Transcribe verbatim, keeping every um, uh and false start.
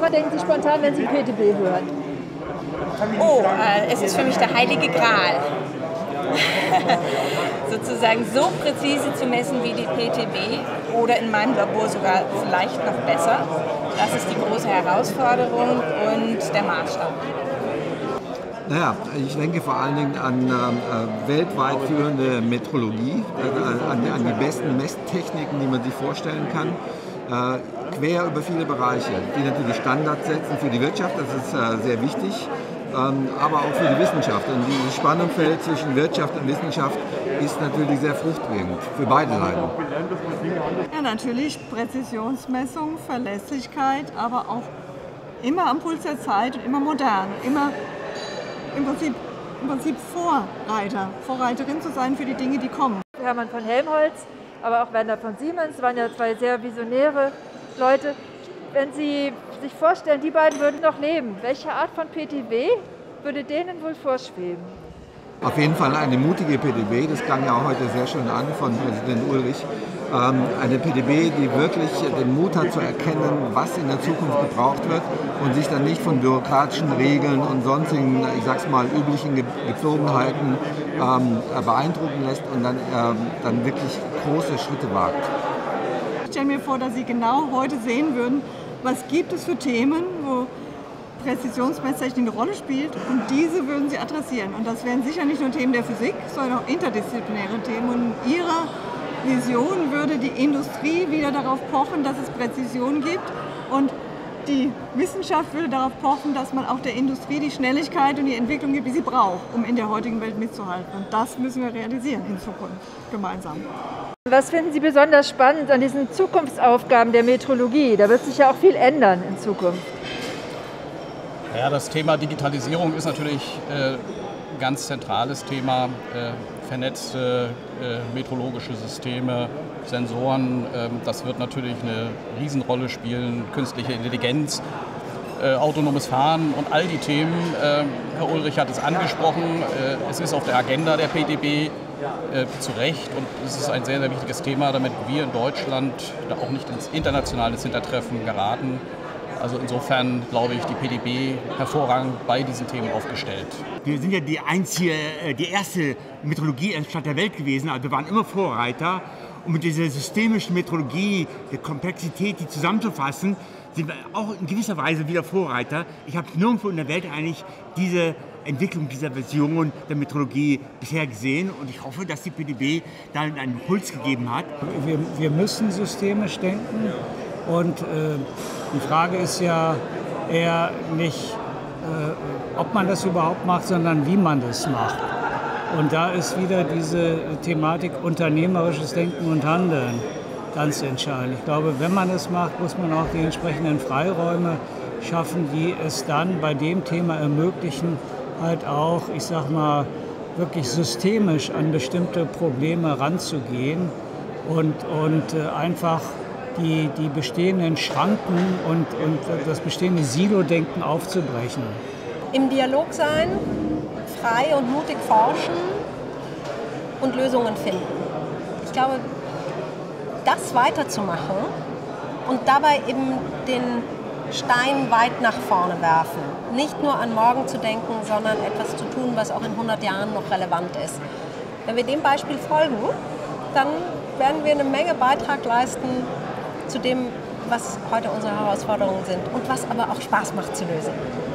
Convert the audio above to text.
denken Sie spontan, wenn Sie P T B hören? Oh, äh, es ist für mich der heilige Gral. Sozusagen so präzise zu messen wie die P T B oder in meinem Labor sogar vielleicht noch besser. Das ist die große Herausforderung und der Maßstab. Naja, ich denke vor allen Dingen an äh, weltweit führende Metrologie, äh, an, an die besten Messtechniken, die man sich vorstellen kann, äh, quer über viele Bereiche, die natürlich Standards setzen für die Wirtschaft, das ist äh, sehr wichtig, ähm, aber auch für die Wissenschaft. Und dieses Spannungsfeld zwischen Wirtschaft und Wissenschaft ist natürlich sehr fruchtbringend für beide Seiten. Ja, natürlich Präzisionsmessung, Verlässlichkeit, aber auch immer am Puls der Zeit und immer modern, immer Im Prinzip, im Prinzip Vorreiter, Vorreiterin zu sein für die Dinge, die kommen. Hermann von Helmholtz, aber auch Werner von Siemens waren ja zwei sehr visionäre Leute. Wenn Sie sich vorstellen, die beiden würden noch leben, welche Art von P T B würde denen wohl vorschweben? Auf jeden Fall eine mutige P T B, das klang ja auch heute sehr schön an von Präsident Ulrich. Eine P T B, die wirklich den Mut hat zu erkennen, was in der Zukunft gebraucht wird und sich dann nicht von bürokratischen Regeln und sonstigen, ich sag's mal, üblichen Gepflogenheiten ähm, beeindrucken lässt und dann, ähm, dann wirklich große Schritte wagt. Ich stelle mir vor, dass Sie genau heute sehen würden, was gibt es für Themen, wo Präzisionsmesstechnik eine Rolle spielt, und diese würden Sie adressieren. Und das wären sicher nicht nur Themen der Physik, sondern auch interdisziplinäre Themen. Und in Ihrer Vision würde die Industrie wieder darauf pochen, dass es Präzision gibt, und die Wissenschaft würde darauf pochen, dass man auch der Industrie die Schnelligkeit und die Entwicklung gibt, die sie braucht, um in der heutigen Welt mitzuhalten. Und das müssen wir realisieren in Zukunft gemeinsam. Was finden Sie besonders spannend an diesen Zukunftsaufgaben der Metrologie? Da wird sich ja auch viel ändern in Zukunft. Ja, das Thema Digitalisierung ist natürlich äh, ein ganz zentrales Thema. Äh, vernetzte äh, metrologische Systeme, Sensoren, äh, das wird natürlich eine Riesenrolle spielen, künstliche Intelligenz, äh, autonomes Fahren und all die Themen. Äh, Herr Ulrich hat es angesprochen, äh, es ist auf der Agenda der P T B äh, zu Recht, und es ist ein sehr, sehr wichtiges Thema, damit wir in Deutschland da auch nicht ins internationale Hintertreffen geraten. Also insofern glaube ich, die P T B hervorragend bei diesen Themen aufgestellt. Wir sind ja die einzige, die erste Metrologieanstalt der Welt gewesen, also wir waren immer Vorreiter. Und mit dieser systemischen Metrologie, der Komplexität, die zusammenzufassen, sind wir auch in gewisser Weise wieder Vorreiter. Ich habe nirgendwo in der Welt eigentlich diese Entwicklung dieser Version der Metrologie bisher gesehen, und ich hoffe, dass die P T B da einen Impuls gegeben hat. Wir, wir müssen systemisch denken. Und äh, die Frage ist ja eher nicht, äh, ob man das überhaupt macht, sondern wie man das macht. Und da ist wieder diese Thematik unternehmerisches Denken und Handeln ganz entscheidend. Ich glaube, wenn man es macht, muss man auch die entsprechenden Freiräume schaffen, die es dann bei dem Thema ermöglichen, halt auch, ich sag mal, wirklich systemisch an bestimmte Probleme ranzugehen und, und äh, einfach Die, die bestehenden Schranken und, und das bestehende Silo-Denken aufzubrechen. Im Dialog sein, frei und mutig forschen und Lösungen finden. Ich glaube, das weiterzumachen und dabei eben den Stein weit nach vorne werfen. Nicht nur an morgen zu denken, sondern etwas zu tun, was auch in hundert Jahren noch relevant ist. Wenn wir dem Beispiel folgen, dann werden wir eine Menge Beitrag leisten zu dem, was heute unsere Herausforderungen sind und was aber auch Spaß macht zu lösen.